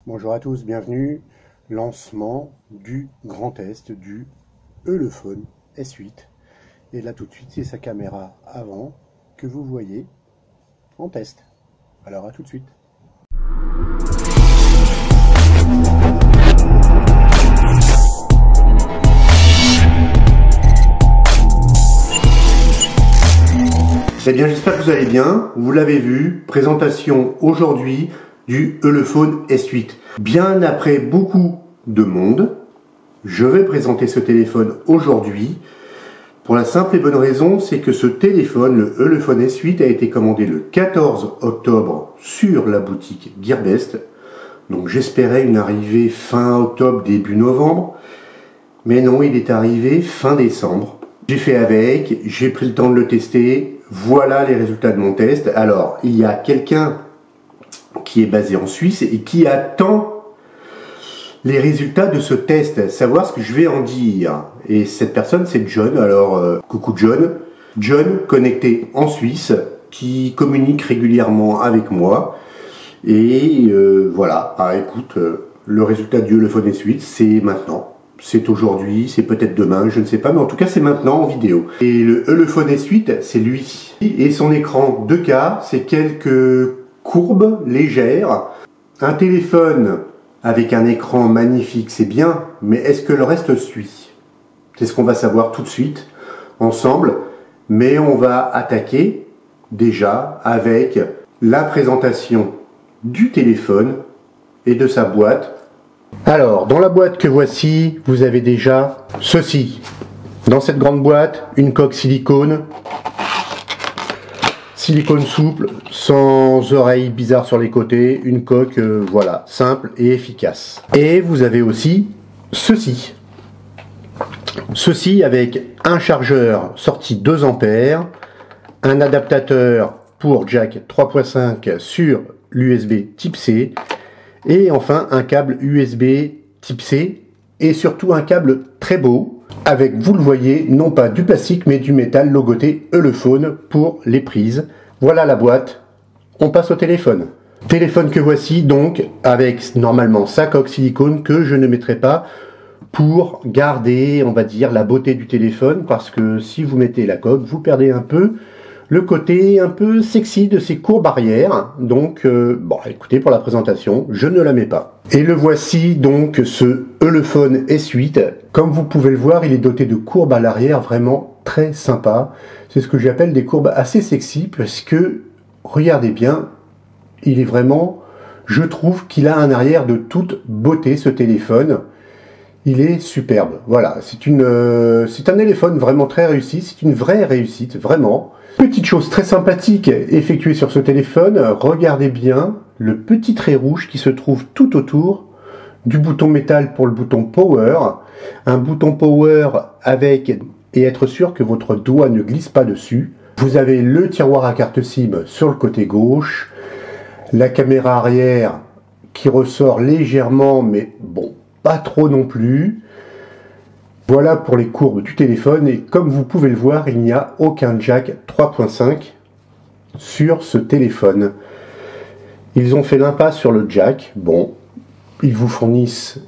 Bonjour à tous, bienvenue. Lancement du grand test du Elephone S8. Et là tout de suite, c'est sa caméra avant que vous voyez en test. Alors à tout de suite. Eh bien, j'espère que vous allez bien. Vous l'avez vu, présentation aujourd'hui du Elephone S8. Bien après beaucoup de monde, je vais présenter ce téléphone aujourd'hui pour la simple et bonne raison, c'est que ce téléphone, le Elephone S8, a été commandé le 14 octobre sur la boutique Gearbest. Donc j'espérais une arrivée fin octobre, début novembre. Mais non, il est arrivé fin décembre. J'ai fait avec, j'ai pris le temps de le tester. Voilà les résultats de mon test. Alors, il y a quelqu'un qui est basé en Suisse et qui attend les résultats de ce test, savoir ce que je vais en dire. Et cette personne, c'est John. Alors, coucou John. John, connecté en Suisse, qui communique régulièrement avec moi. Et voilà, écoute, le résultat du Elephone S8, c'est maintenant. C'est aujourd'hui, c'est peut-être demain, je ne sais pas, mais en tout cas c'est maintenant en vidéo. Et le Elephone S8, c'est lui. Et son écran 2K, c'est quelques courbes légères. Un téléphone avec un écran magnifique, c'est bien, mais est-ce que le reste suit? C'est ce qu'on va savoir tout de suite, ensemble. Mais on va attaquer déjà avec la présentation du téléphone et de sa boîte. Alors, dans la boîte que voici, vous avez déjà ceci. Dans cette grande boîte, une coque silicone. Silicone souple, sans oreilles bizarres sur les côtés. Une coque, voilà, simple et efficace. Et vous avez aussi ceci. Ceci avec un chargeur sortie 2 ampères, un adaptateur pour jack 3.5 sur l'USB type C, et enfin un câble USB type C, et surtout un câble très beau, avec, vous le voyez, non pas du plastique, mais du métal logoté Elephone pour les prises. Voilà la boîte, on passe au téléphone. Téléphone que voici donc, avec normalement sa coque silicone, que je ne mettrai pas pour garder, on va dire, la beauté du téléphone, parce que si vous mettez la coque, vous perdez un peu le côté un peu sexy de ces courbes arrière. Donc, bon, écoutez, pour la présentation, je ne la mets pas. Et le voici donc, ce Elephone S8. Comme vous pouvez le voir, il est doté de courbes à l'arrière vraiment très sympa. C'est ce que j'appelle des courbes assez sexy, parce que, regardez bien, il est vraiment, je trouve qu'il a un arrière de toute beauté, ce téléphone. Il est superbe. Voilà, c'est un téléphone vraiment très réussi. C'est une vraie réussite, vraiment. Petite chose très sympathique effectuée sur ce téléphone, regardez bien le petit trait rouge qui se trouve tout autour du bouton métal pour le bouton Power. Un bouton Power avec, et être sûr que votre doigt ne glisse pas dessus. Vous avez le tiroir à carte SIM sur le côté gauche, la caméra arrière qui ressort légèrement, mais bon, pas trop non plus. Voilà pour les courbes du téléphone, et comme vous pouvez le voir, il n'y a aucun jack 3.5 sur ce téléphone. Ils ont fait l'impasse sur le jack. Bon, ils vous fournissent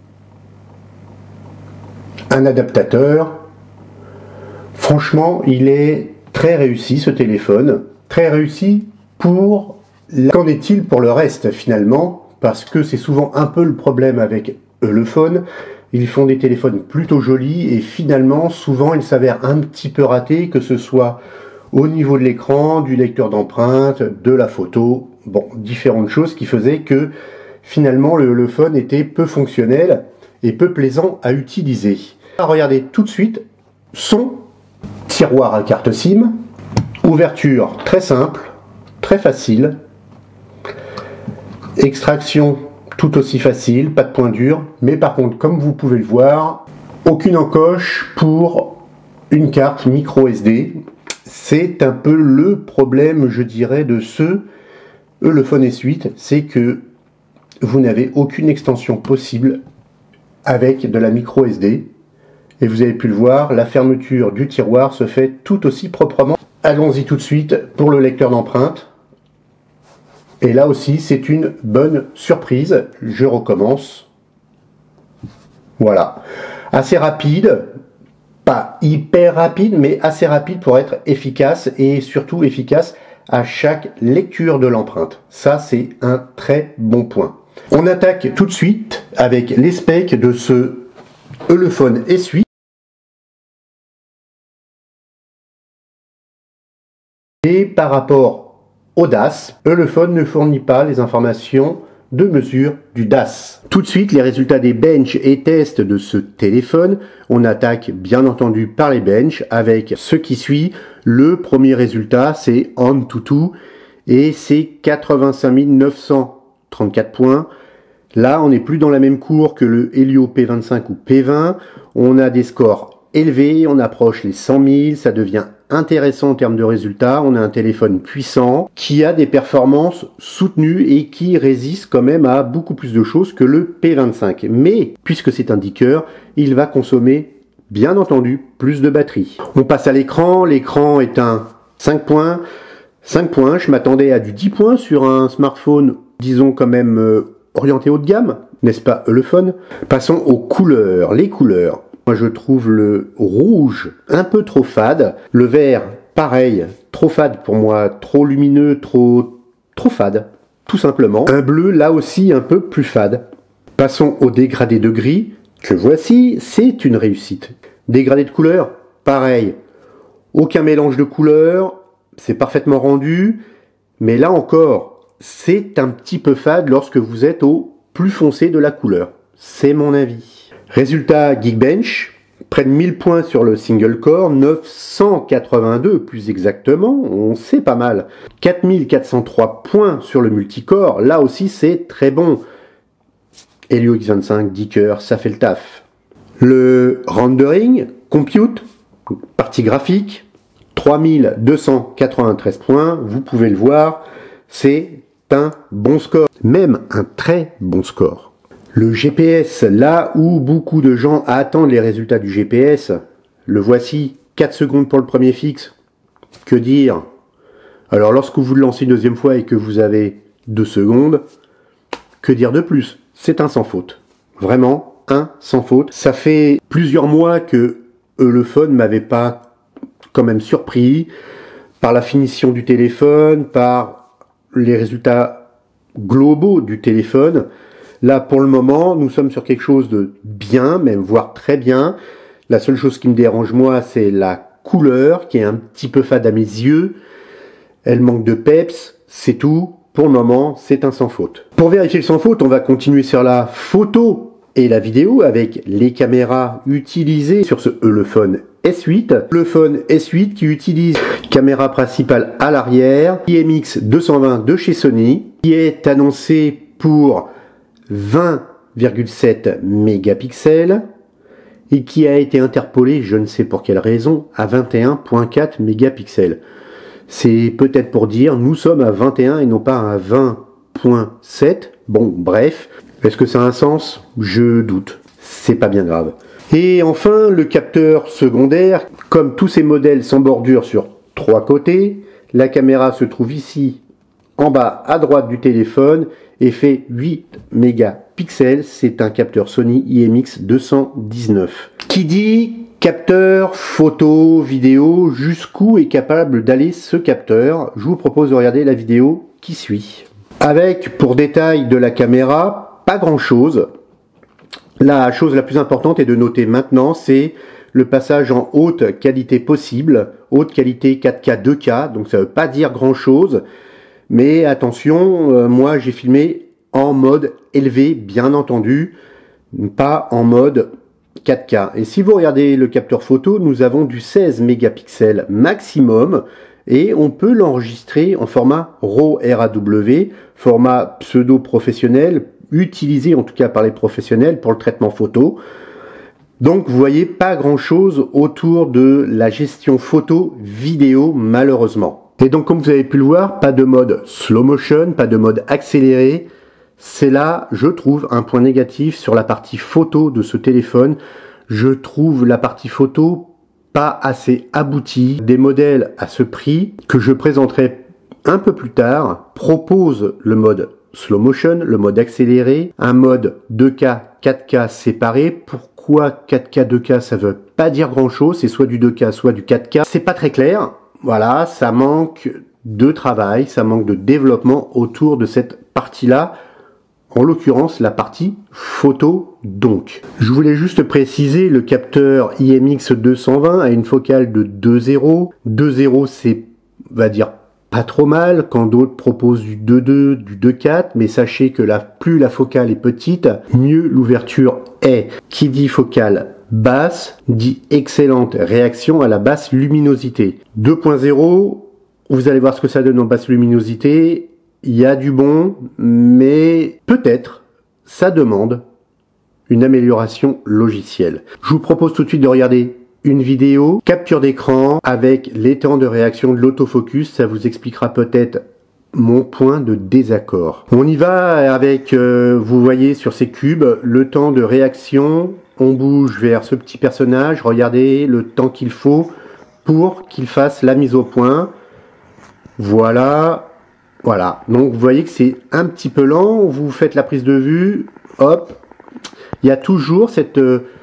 un adaptateur. Franchement, il est très réussi ce téléphone. Très réussi pour... Qu'en est-il pour le reste finalement? Parce que c'est souvent un peu le problème avec Elephone. Ils font des téléphones plutôt jolis et finalement, souvent, ils s'avèrent un petit peu ratés, que ce soit au niveau de l'écran, du lecteur d'empreintes, de la photo, bon, différentes choses qui faisaient que finalement, le Elephone était peu fonctionnel et peu plaisant à utiliser. Regardez tout de suite son tiroir à carte SIM, ouverture très simple, très facile, extraction tout aussi facile, pas de point dur, mais par contre, comme vous pouvez le voir, aucune encoche pour une carte micro SD. C'est un peu le problème, je dirais, de ce Elephone S8, c'est que vous n'avez aucune extension possible avec de la micro SD. Et vous avez pu le voir, la fermeture du tiroir se fait tout aussi proprement. Allons-y tout de suite pour le lecteur d'empreintes. Et là aussi, c'est une bonne surprise. Je recommence. Voilà. Assez rapide. Pas hyper rapide, mais assez rapide pour être efficace et surtout efficace à chaque lecture de l'empreinte. Ça, c'est un très bon point. On attaque tout de suite avec les specs de ce Elephone S8. Et par rapport au DAS, Elephone ne fournit pas les informations de mesure du DAS. Tout de suite, les résultats des benches et tests de ce téléphone. On attaque bien entendu par les benches avec ce qui suit. Le premier résultat, c'est AnTuTu et c'est 85 934 points. Là, on n'est plus dans la même cour que le Helio P25 ou P20. On a des scores élevés, on approche les 100 000, ça devient intéressant en termes de résultats. On a un téléphone puissant qui a des performances soutenues et qui résiste quand même à beaucoup plus de choses que le P25. Mais puisque c'est un dicker, il va consommer bien entendu plus de batterie. On passe à l'écran. L'écran est un 5 points. 5 points, je m'attendais à du 10 points sur un smartphone, disons quand même orienté haut de gamme, n'est-ce pas Elephone? Passons aux couleurs. Les couleurs. Moi, je trouve le rouge un peu trop fade. Le vert, pareil, trop fade pour moi, trop lumineux, trop fade, tout simplement. Un bleu, là aussi, un peu plus fade. Passons au dégradé de gris, que voici, c'est une réussite. Dégradé de couleur, pareil. Aucun mélange de couleurs, c'est parfaitement rendu. Mais là encore, c'est un petit peu fade lorsque vous êtes au plus foncé de la couleur. C'est mon avis. Résultat Geekbench, près de 1000 points sur le single core, 982 plus exactement, c'est pas mal. 4403 points sur le multicore, là aussi c'est très bon. Helio X25, Dicker, ça fait le taf. Le rendering, compute, partie graphique, 3293 points, vous pouvez le voir, c'est un bon score, même un très bon score. Le GPS, là où beaucoup de gens attendent les résultats du GPS, le voici, 4 secondes pour le premier fixe. Que dire? Alors lorsque vous le lancez une deuxième fois et que vous avez 2 secondes, que dire de plus? C'est un sans faute. Vraiment, un sans faute. Ça fait plusieurs mois que Elephone m'avait pas quand même surpris par la finition du téléphone, par les résultats globaux du téléphone. Là, pour le moment, nous sommes sur quelque chose de bien, même voire très bien. La seule chose qui me dérange, moi, c'est la couleur, qui est un petit peu fade à mes yeux. Elle manque de peps, c'est tout. Pour le moment, c'est un sans faute. Pour vérifier le sans faute, on va continuer sur la photo et la vidéo avec les caméras utilisées sur ce Elephone S8. Elephone S8 qui utilise caméra principale à l'arrière, IMX 220 de chez Sony, qui est annoncé pour 20,7 mégapixels et qui a été interpolé, je ne sais pour quelle raison, à 21,4 mégapixels. C'est peut-être pour dire nous sommes à 21 et non pas à 20,7. Bon, bref. Est-ce que ça a un sens? Je doute. C'est pas bien grave. Et enfin, le capteur secondaire. Comme tous ces modèles sans bordure sur 3 côtés, la caméra se trouve ici en bas à droite du téléphone et fait 8 mégapixels. C'est un capteur Sony IMX 219. Qui dit capteur, photo, vidéo, jusqu'où est capable d'aller ce capteur? Je vous propose de regarder la vidéo qui suit. Avec, pour détail de la caméra, pas grand chose. La chose la plus importante est de noter maintenant, c'est le passage en haute qualité possible, haute qualité 4K 2K, donc ça ne veut pas dire grand chose. Mais attention, moi j'ai filmé en mode élevé, bien entendu, pas en mode 4K. Et si vous regardez le capteur photo, nous avons du 16 mégapixels maximum et on peut l'enregistrer en format RAW, format pseudo-professionnel, utilisé en tout cas par les professionnels pour le traitement photo. Donc vous voyez pas grand chose autour de la gestion photo vidéo malheureusement. Et donc comme vous avez pu le voir, pas de mode slow motion, pas de mode accéléré. C'est là, je trouve, un point négatif sur la partie photo de ce téléphone. Je trouve la partie photo pas assez aboutie. Des modèles à ce prix que je présenterai un peu plus tard, propose le mode slow motion, le mode accéléré, un mode 2K, 4K séparé. Pourquoi 4K, 2K, ça veut pas dire grand chose, c'est soit du 2K, soit du 4K. C'est pas très clair, voilà, ça manque de travail, ça manque de développement autour de cette partie-là, en l'occurrence la partie photo donc. Je voulais juste préciser, le capteur IMX220 a une focale de 2.0. 2.0 c'est, on va dire, pas trop mal quand d'autres proposent du 2.2, du 2.4, mais sachez que plus la focale est petite, mieux l'ouverture est. Qui dit focale basse, dit excellente réaction à la basse luminosité. 2.0, vous allez voir ce que ça donne en basse luminosité, il y a du bon, mais peut-être ça demande une amélioration logicielle. Je vous propose tout de suite de regarder une vidéo, capture d'écran avec les temps de réaction de l'autofocus, ça vous expliquera peut-être mon point de désaccord. On y va avec, vous voyez sur ces cubes, le temps de réaction, on bouge vers ce petit personnage, regardez le temps qu'il faut pour qu'il fasse la mise au point. Voilà, voilà. Donc vous voyez que c'est un petit peu lent, vous faites la prise de vue, hop, il y a toujours cette...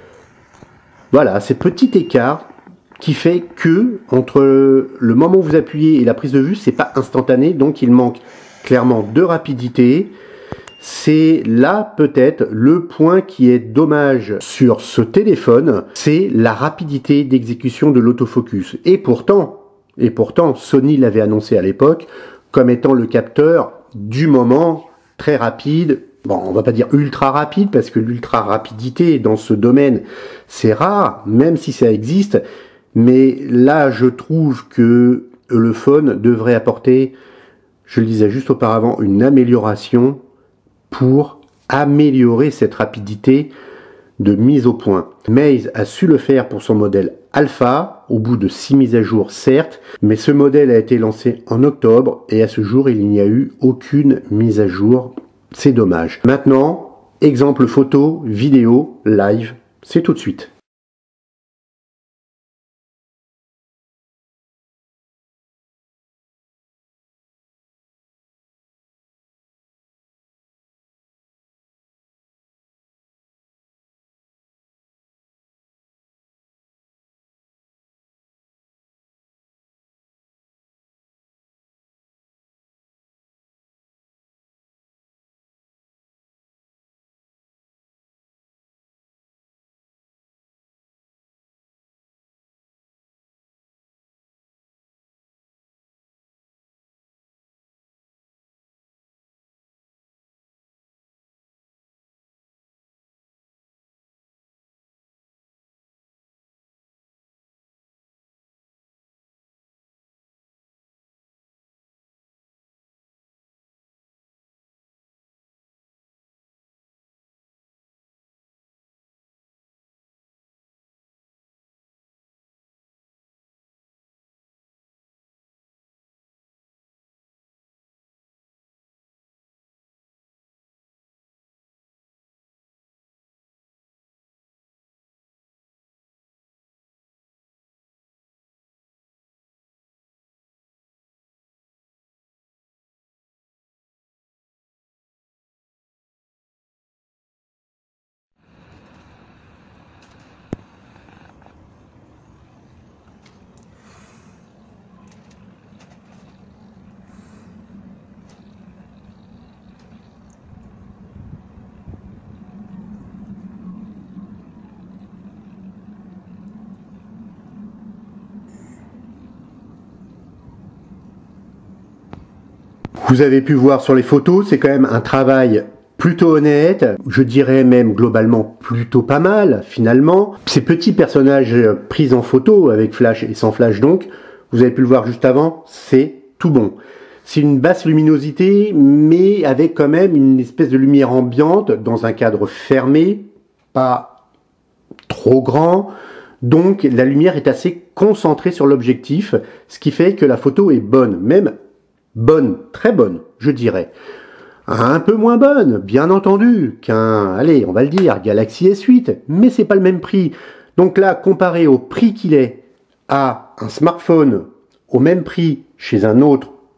voilà, ces petits écarts qui fait que entre le moment où vous appuyez et la prise de vue, c'est pas instantané, donc il manque clairement de rapidité. C'est là peut-être le point qui est dommage sur ce téléphone, c'est la rapidité d'exécution de l'autofocus. Et pourtant, Sony l'avait annoncé à l'époque comme étant le capteur du moment, très rapide. Bon, on va pas dire ultra rapide, parce que l'ultra rapidité dans ce domaine, c'est rare, même si ça existe. Mais là, je trouve que le phone devrait apporter, je le disais juste auparavant, une amélioration pour améliorer cette rapidité de mise au point. Maze a su le faire pour son modèle Alpha, au bout de 6 mises à jour certes, mais ce modèle a été lancé en octobre et à ce jour, il n'y a eu aucune mise à jour. C'est dommage. Maintenant, exemple photo, vidéo, live, c'est tout de suite. Vous avez pu voir sur les photos, c'est quand même un travail plutôt honnête, je dirais même globalement plutôt pas mal finalement. Ces petits personnages pris en photo avec flash et sans flash donc, vous avez pu le voir juste avant, c'est tout bon. C'est une basse luminosité mais avec quand même une espèce de lumière ambiante dans un cadre fermé, pas trop grand. Donc la lumière est assez concentrée sur l'objectif, ce qui fait que la photo est bonne, même bonne, très bonne, je dirais. Un peu moins bonne, bien entendu, qu'un, allez, on va le dire, Galaxy S8, mais c'est pas le même prix. Donc là, comparé au prix qu'il est à un smartphone au même prix chez un autre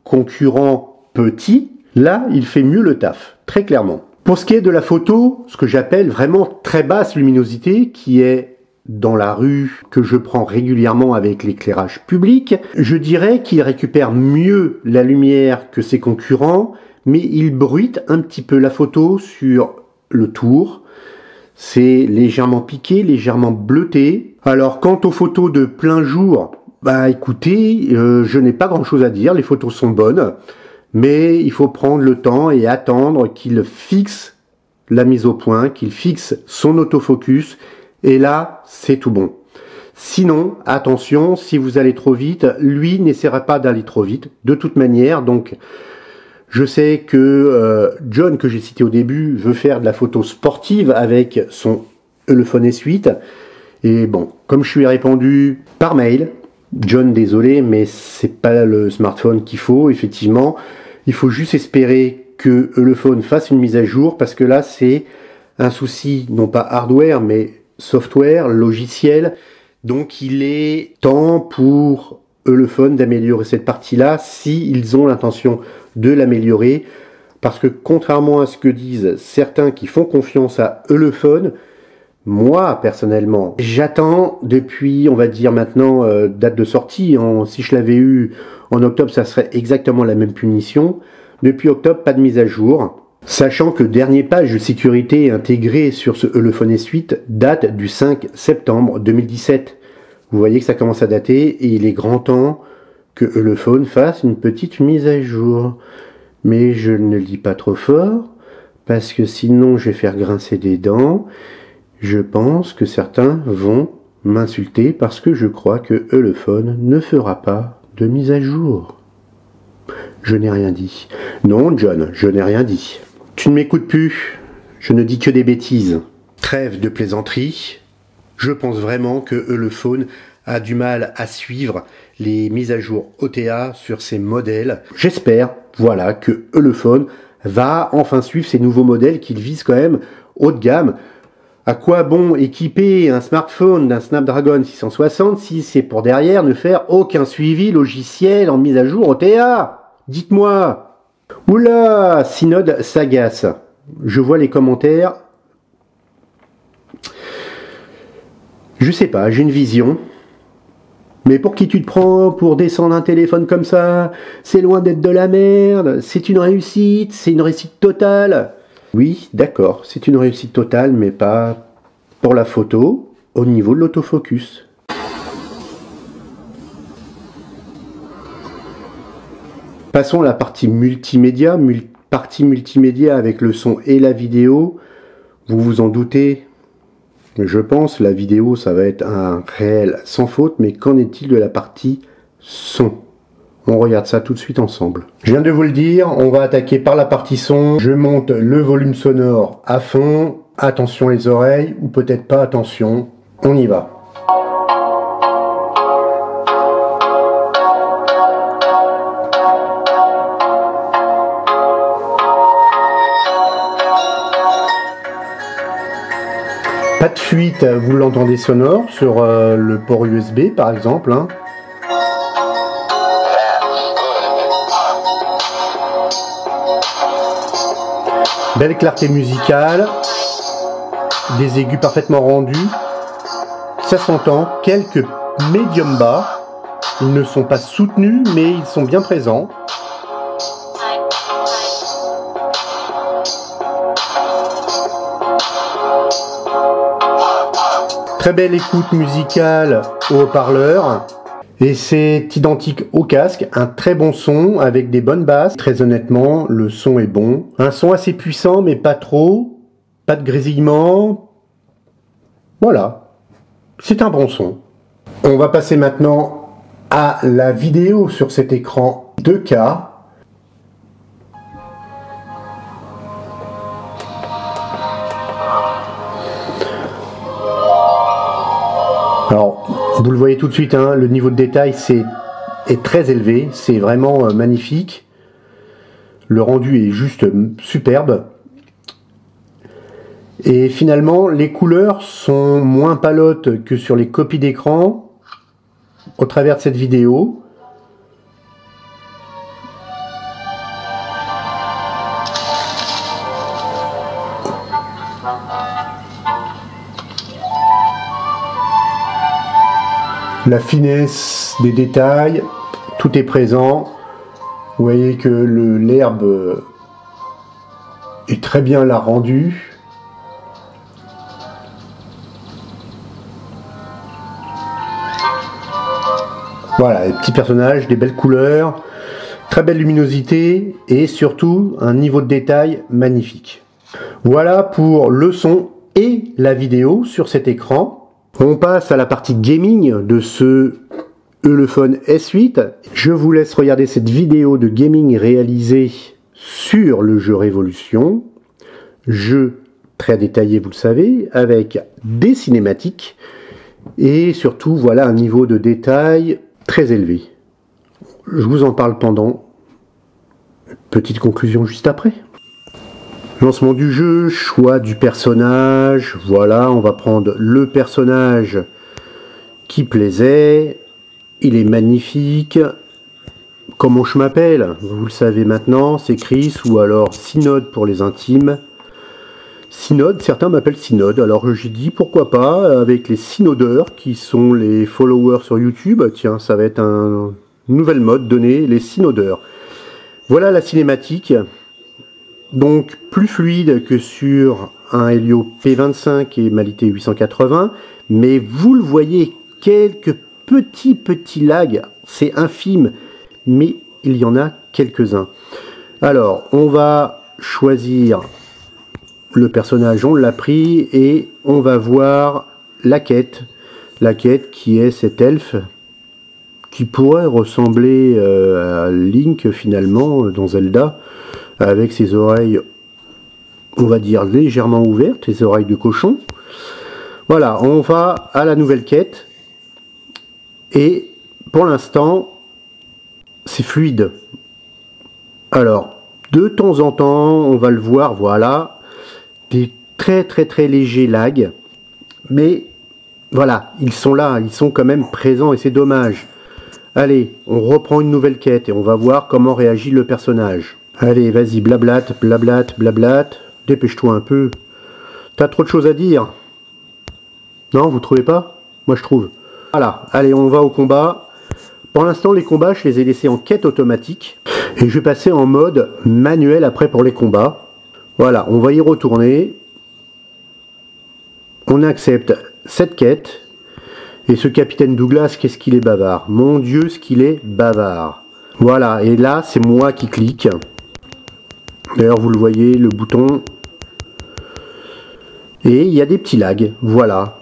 concurrent petit, là, il fait mieux le taf, très clairement. Pour ce qui est de la photo, ce que j'appelle vraiment très basse luminosité, qui est dans la rue, que je prends régulièrement avec l'éclairage public, je dirais qu'il récupère mieux la lumière que ses concurrents, mais il bruite un petit peu la photo sur le tour. C'est légèrement piqué, légèrement bleuté. Alors quant aux photos de plein jour, bah écoutez, je n'ai pas grand chose à dire, les photos sont bonnes, mais il faut prendre le temps et attendre qu'il fixe la mise au point, qu'il fixe son autofocus, et là, c'est tout bon. Sinon, attention, si vous allez trop vite, lui n'essaiera pas d'aller trop vite, de toute manière. Donc, je sais que John, que j'ai cité au début, veut faire de la photo sportive avec son Ulefone S8. Et bon, comme je lui ai répondu par mail, John, désolé, mais c'est pas le smartphone qu'il faut, effectivement. Il faut juste espérer que Ulefone fasse une mise à jour, parce que là, c'est un souci, non pas hardware, mais software, logiciel. Donc il est temps pour Ulefone d'améliorer cette partie-là, si ils ont l'intention de l'améliorer, parce que contrairement à ce que disent certains qui font confiance à Ulefone, moi personnellement, j'attends depuis, on va dire maintenant, date de sortie, si je l'avais eu en octobre, ça serait exactement la même punition. Depuis octobre, pas de mise à jour. Sachant que le dernier patch de sécurité intégré sur ce Ulefone S8 date du 5 septembre 2017. Vous voyez que ça commence à dater et il est grand temps que Ulefone fasse une petite mise à jour. Mais je ne le dis pas trop fort, parce que sinon je vais faire grincer des dents. Je pense que certains vont m'insulter parce que je crois que Ulefone ne fera pas de mise à jour. Je n'ai rien dit. Non, John, je n'ai rien dit. Tu ne m'écoutes plus, je ne dis que des bêtises. Trêve de plaisanterie. Je pense vraiment que Ulefone a du mal à suivre les mises à jour OTA sur ses modèles. J'espère, voilà, que Ulefone va enfin suivre ces nouveaux modèles qu'il vise quand même haut de gamme. À quoi bon équiper un smartphone d'un Snapdragon 660 si c'est pour derrière ne faire aucun suivi logiciel en mise à jour OTA? Dites-moi. Oula, Synode s'agace. Je vois les commentaires. Je sais pas, j'ai une vision. Mais pour qui tu te prends pour descendre un téléphone comme ça? C'est loin d'être de la merde. C'est une réussite totale. Oui, d'accord, c'est une réussite totale, mais pas pour la photo, au niveau de l'autofocus. Passons à la partie multimédia. Partie multimédia avec le son et la vidéo. Vous vous en doutez, je pense, la vidéo, ça va être un réel sans faute, mais qu'en est-il de la partie son? On regarde ça tout de suite ensemble. Je viens de vous le dire, on va attaquer par la partie son. Je monte le volume sonore à fond. Attention les oreilles, ou peut-être pas attention. On y va. Pas de fuite, vous l'entendez sonore sur le port USB par exemple. Hein. Belle clarté musicale, des aigus parfaitement rendus, ça s'entend, quelques médiums bas, ils ne sont pas soutenus mais ils sont bien présents. Très belle écoute musicale au haut-parleur. Et c'est identique au casque, un très bon son avec des bonnes basses. Très honnêtement, le son est bon. Un son assez puissant, mais pas trop. Pas de grésillement. Voilà. C'est un bon son. On va passer maintenant à la vidéo sur cet écran 2K. Alors, vous le voyez tout de suite, hein, le niveau de détail est très élevé, c'est vraiment magnifique. Le rendu est juste superbe. Et finalement, les couleurs sont moins palotes que sur les copies d'écran au travers de cette vidéo. La finesse des détails, tout est présent. Vous voyez que l'herbe est très bien là rendue. Voilà, les petits personnages, des belles couleurs, très belle luminosité et surtout un niveau de détail magnifique. Voilà pour le son et la vidéo sur cet écran. On passe à la partie gaming de ce Ulefone S8. Je vous laisse regarder cette vidéo de gaming réalisée sur le jeu Révolution. Jeu très détaillé, vous le savez, avec des cinématiques et surtout voilà un niveau de détail très élevé. Je vous en parle pendant. Petite conclusion juste après. Lancement du jeu, choix du personnage. Voilà, on va prendre le personnage qui plaisait. Il est magnifique. Comment je m'appelle? Vous le savez maintenant, c'est Chris ou alors Synode pour les intimes. Synode, certains m'appellent Synode, alors j'ai dit pourquoi pas avec les synodeurs qui sont les followers sur YouTube. Tiens, ça va être un nouvel mode donné, les synodeurs. Voilà la cinématique, donc plus fluide que sur un Helio P25 et Malité 880, mais vous le voyez, quelques petits lags, c'est infime, mais il y en a quelques-uns. Alors, on va choisir le personnage, on l'a pris, et on va voir la quête qui est cet elfe, qui pourrait ressembler à Link finalement dans Zelda, avec ses oreilles, on va dire légèrement ouvertes, les oreilles de cochon. Voilà, on va à la nouvelle quête, et pour l'instant, c'est fluide. Alors, de temps en temps, on va le voir, voilà, des très légers lags, mais voilà, ils sont là, ils sont quand même présents et c'est dommage. Allez, on reprend une nouvelle quête et on va voir comment réagit le personnage. Allez, vas-y, blablate, dépêche-toi un peu. T'as trop de choses à dire. Non, vous trouvez pas? Moi je trouve. Voilà, allez, on va au combat. Pour l'instant, les combats, je les ai laissés en quête automatique. Et je vais passer en mode manuel après pour les combats. Voilà, on va y retourner. On accepte cette quête. Et ce capitaine Douglas, qu'est-ce qu'il est bavard. Mon Dieu, ce qu'il est bavard. Voilà, et là, c'est moi qui clique. D'ailleurs, vous le voyez, le bouton. Et il y a des petits lags. Voilà.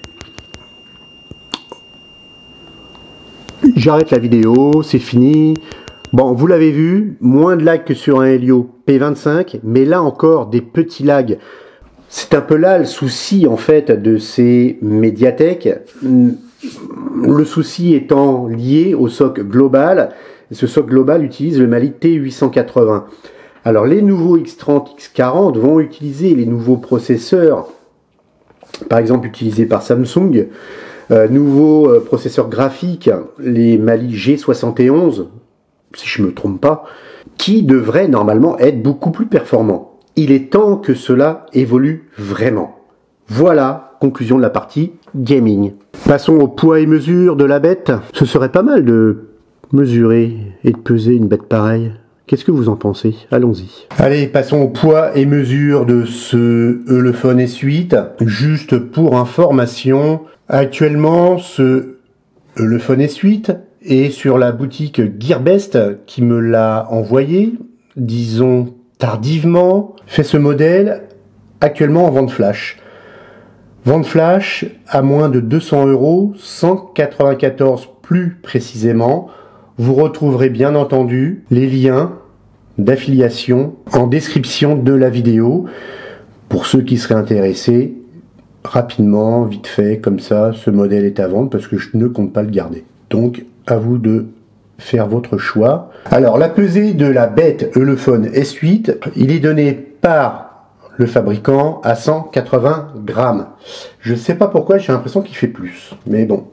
J'arrête la vidéo, c'est fini. Bon, vous l'avez vu, moins de lag que sur un Helio P25, mais là encore, des petits lags. C'est un peu là le souci, en fait, de ces médiathèques. Le souci étant lié au socle global. Ce socle global utilise le Mali T880. Alors, les nouveaux X30, X40 vont utiliser les nouveaux processeurs, par exemple utilisés par Samsung, nouveaux processeurs graphiques, les Mali G71, si je ne me trompe pas, qui devraient normalement être beaucoup plus performants. Il est temps que cela évolue vraiment. Voilà, conclusion de la partie gaming. Passons au poids et mesure de la bête. Ce serait pas mal de mesurer et de peser une bête pareille. Qu'est-ce que vous en pensez? Allons-y. Allez, passons au poids et mesure de ce Ulefone S8. Juste pour information, actuellement, ce Ulefone S8 est sur la boutique Gearbest qui me l'a envoyé, disons tardivement, fait ce modèle actuellement en vente flash. Vente flash à moins de 200 €, 194 plus précisément. Vous retrouverez bien entendu les liens d'affiliation en description de la vidéo. Pour ceux qui seraient intéressés, rapidement, vite fait, comme ça, ce modèle est à vendre parce que je ne compte pas le garder. Donc, à vous de faire votre choix. Alors, la pesée de la bête Ulefone S8, il est donné par le fabricant à 180 grammes. Je ne sais pas pourquoi, j'ai l'impression qu'il fait plus. Mais bon.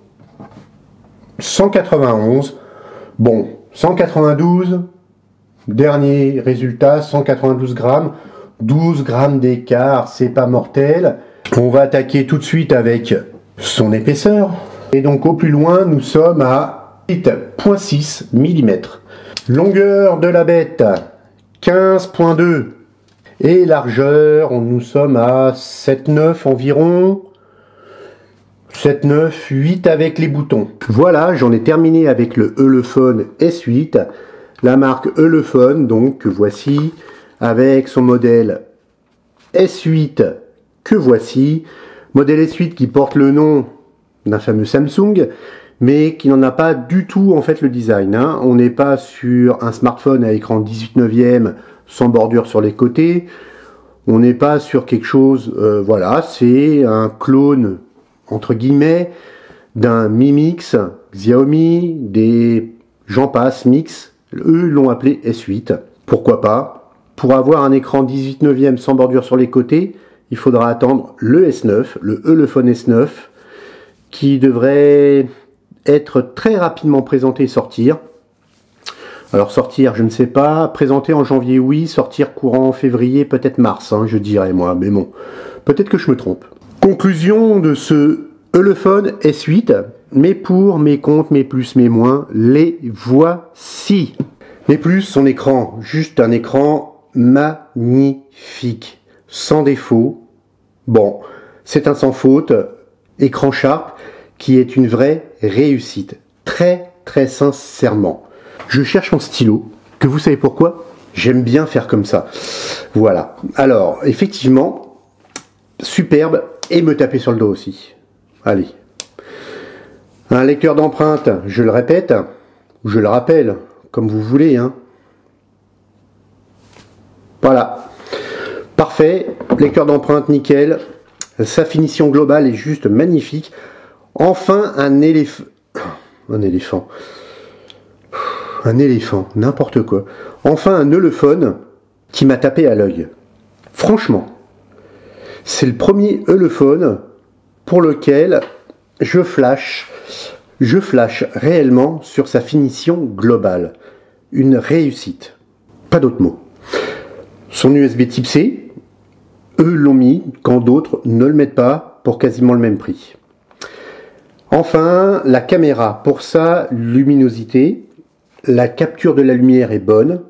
191. Bon, 192. Dernier résultat, 192 grammes. 12 grammes d'écart, c'est pas mortel. On va attaquer tout de suite avec son épaisseur. Et donc au plus loin, nous sommes à 8,6 mm. Longueur de la bête, 15,2. Et largeur, nous sommes à 7,9 environ. 7,9, 8 avec les boutons. Voilà, j'en ai terminé avec le Elephone S8. La marque Elephone, donc, que voici, avec son modèle S8 que voici. Modèle S8 qui porte le nom d'un fameux Samsung, mais qui n'en a pas du tout en fait le design. Hein. On n'est pas sur un smartphone à écran 18/9 sans bordure sur les côtés. On n'est pas sur quelque chose, voilà, c'est un clone entre guillemets d'un Mi Mix, Xiaomi, des j'en passe, Mix. Eux l'ont appelé S8. Pourquoi pas? Pour avoir un écran 18/9 sans bordure sur les côtés, il faudra attendre le S9, le Elephone S9, qui devrait être très rapidement présenté et sortir. Alors sortir, je ne sais pas. Présenter en janvier, oui. Sortir courant février, peut-être mars, hein, je dirais moi. Mais bon, peut-être que je me trompe. Conclusion de ce Elephone S8. Mes pour, mes contre, mes plus, mes moins, les voici. Mes plus, son écran, juste un écran magnifique, sans défaut. Bon, c'est un sans faute. Écran Sharp qui est une vraie réussite. Très très sincèrement. Je cherche mon stylo, que vous savez pourquoi? J'aime bien faire comme ça. Voilà. Alors, effectivement, superbe, et me taper sur le dos aussi. Allez. Un lecteur d'empreintes, je le répète, je le rappelle, comme vous voulez. Hein. Voilà. Parfait, lecteur d'empreintes nickel. Sa finition globale est juste magnifique. Enfin, un éléphant. Un éléphant, n'importe quoi. Enfin, un Elephone qui m'a tapé à l'œil. Franchement, c'est le premier Elephone pour lequel je flash réellement sur sa finition globale. Une réussite. Pas d'autre mot. Son USB type C, eux l'ont mis quand d'autres ne le mettent pas pour quasiment le même prix. Enfin, la caméra, pour sa luminosité, la capture de la lumière est bonne.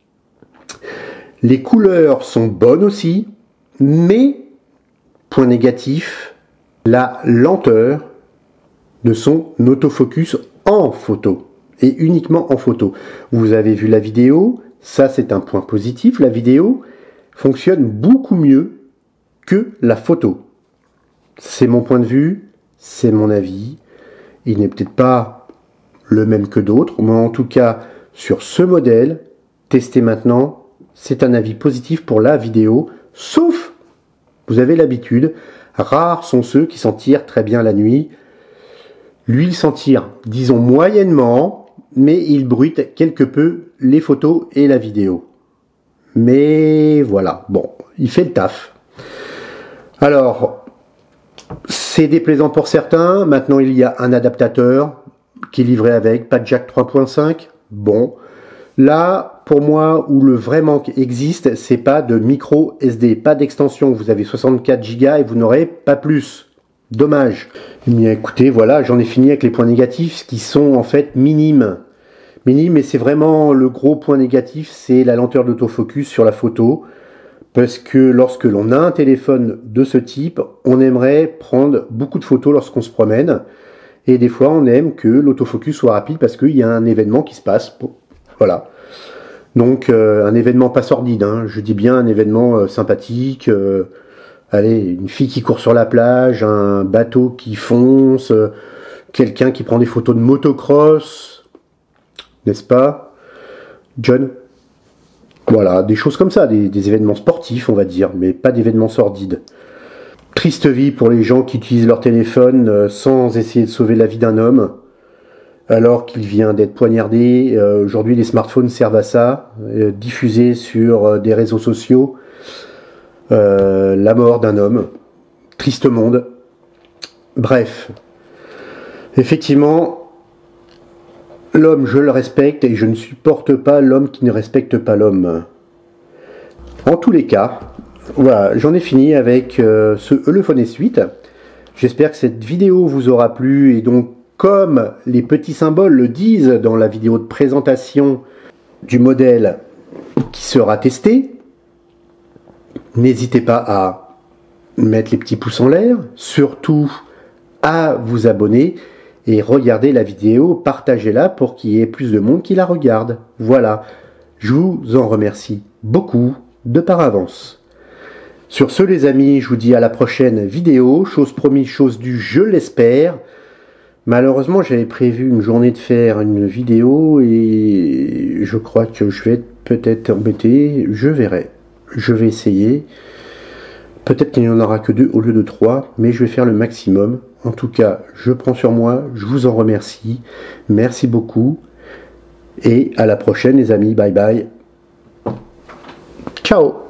Les couleurs sont bonnes aussi, mais, point négatif, la lenteur de son autofocus en photo, et uniquement en photo. Vous avez vu la vidéo, ça c'est un point positif, la vidéo fonctionne beaucoup mieux que la photo. C'est mon point de vue, c'est mon avis. Il n'est peut-être pas le même que d'autres, mais en tout cas, sur ce modèle, testé maintenant, c'est un avis positif pour la vidéo, sauf, vous avez l'habitude, rares sont ceux qui s'en tirent très bien la nuit. Lui, il s'en tire, disons, moyennement, mais il bruite quelque peu les photos et la vidéo. Mais voilà, bon, il fait le taf. Alors, c'est déplaisant pour certains. Maintenant, il y a un adaptateur qui est livré avec, pas de jack 3.5. Bon, là, pour moi, où le vrai manque existe, c'est pas de micro SD, pas d'extension. Vous avez 64 Go et vous n'aurez pas plus. Dommage. Mais écoutez, voilà, j'en ai fini avec les points négatifs qui sont en fait minimes. Minimes, et c'est vraiment le gros point négatif, c'est la lenteur d'autofocus sur la photo. Parce que lorsque l'on a un téléphone de ce type, on aimerait prendre beaucoup de photos lorsqu'on se promène. Et des fois, on aime que l'autofocus soit rapide parce qu'il y a un événement qui se passe. Voilà. Donc, un événement pas sordide. Hein. Je dis bien un événement sympathique. Allez, une fille qui court sur la plage, un bateau qui fonce, quelqu'un qui prend des photos de motocross. N'est-ce pas, John ? Voilà, des choses comme ça, des événements sportifs, on va dire, mais pas d'événements sordides. Triste vie pour les gens qui utilisent leur téléphone sans essayer de sauver la vie d'un homme, alors qu'il vient d'être poignardé. Aujourd'hui, les smartphones servent à ça, diffuser sur des réseaux sociaux la mort d'un homme. Triste monde. Bref, effectivement, l'homme, je le respecte et je ne supporte pas l'homme qui ne respecte pas l'homme. En tous les cas, Voilà, j'en ai fini avec ce Elephone S8. J'espère que cette vidéo vous aura plu, et donc comme les petits symboles le disent dans la vidéo de présentation du modèle qui sera testé, n'hésitez pas à mettre les petits pouces en l'air, surtout à vous abonner et regarder la vidéo, partagez-la pour qu'il y ait plus de monde qui la regarde. Voilà, je vous en remercie beaucoup de par avance. Sur ce les amis, je vous dis à la prochaine vidéo, chose promise, chose due, je l'espère. Malheureusement, j'avais prévu une journée de faire une vidéo et je crois que je vais être peut-être embêté, je verrai. Je vais essayer. Peut-être qu'il n'y en aura que 2 au lieu de 3, mais je vais faire le maximum. En tout cas, je prends sur moi, je vous en remercie. Merci beaucoup. Et à la prochaine les amis, bye bye. Ciao.